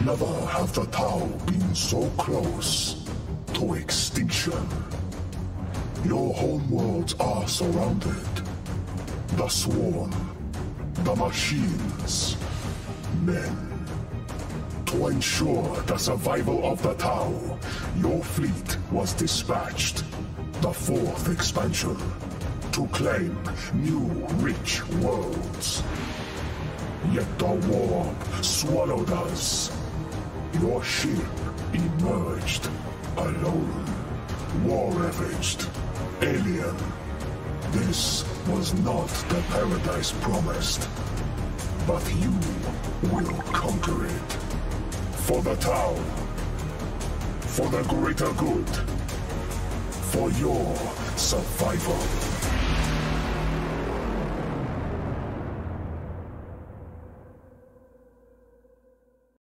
Never have the Tau been so close to extinction. Your homeworlds are surrounded. The Swarm, the machines, men. To ensure the survival of the Tau, your fleet was dispatched. The fourth expansion, to claim new rich worlds. Yet the warp swallowed us. Your ship emerged alone, war-ravaged, alien. This was not the paradise promised, but you will conquer it. For the Tau, for the greater good, for your survival.